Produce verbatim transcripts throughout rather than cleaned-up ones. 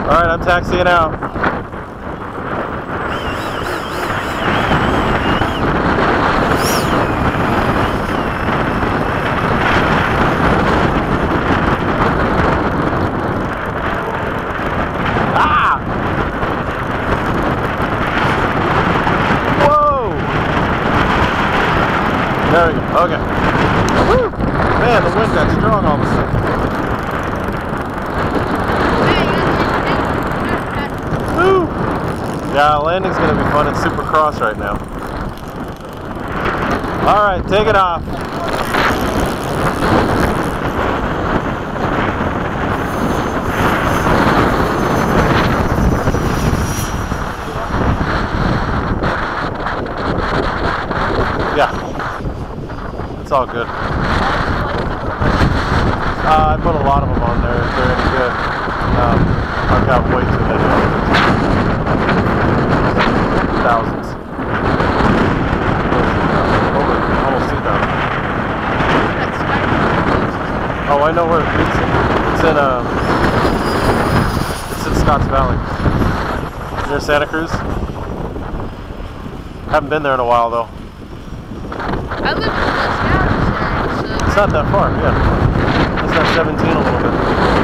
Alright, I'm taxiing out. Ah! Whoa! There we go. Okay. Woo! Man, the wind got strong all of a sudden. Yeah, landing's gonna be fun at Supercross right now. Alright, take it off. Yeah, it's all good. Uh, I put a lot of them on there if they're any good. Um, I've got way too many of them. Thousands. Over, almost two thousand. Oh, I know where it's in. It's in, uh, it's in Scotts Valley. Near Santa Cruz. Haven't been there in a while, though. I live in Los Gatos area, so... It's not that far, yeah. It's that seventeen a little bit.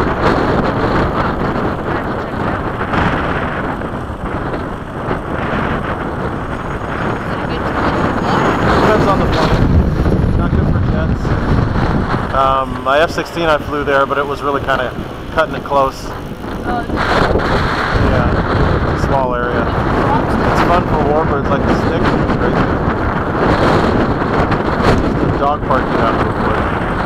On the plane. Not good for jets. Um, my F sixteen I flew there, but it was really kind of cutting it close. Uh, yeah, small area. It's fun for warbirds like the stick. It's crazy. Just a dog parking out of the wood.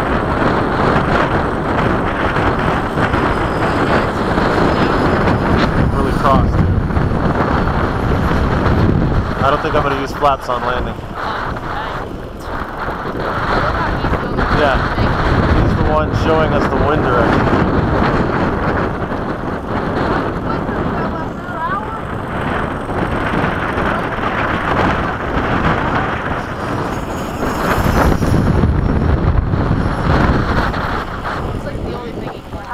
Really cross, dude. I don't think I'm going to use flaps on landing. Yeah, he's the one showing us the wind direction. it's like the only thing he can do.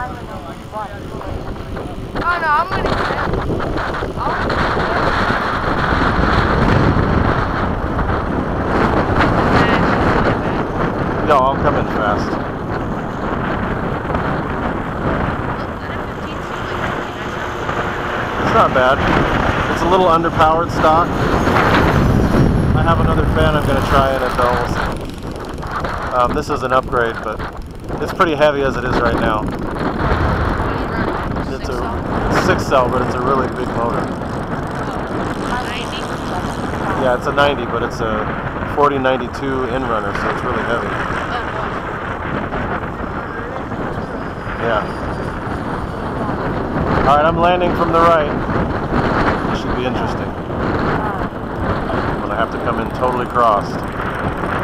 Oh no, I'm gonna No, I'll come in fast. It's not bad. It's a little underpowered stock. I have another fan I'm going to try it at though. Um, this is an upgrade, but it's pretty heavy as it is right now. It's a six cell, but it's a really big motor. Yeah, it's a ninety, but it's a forty ninety-two in-runner, so it's really heavy. Yeah. Alright, I'm landing from the right. This should be interesting. I'm going to have to come in totally crossed.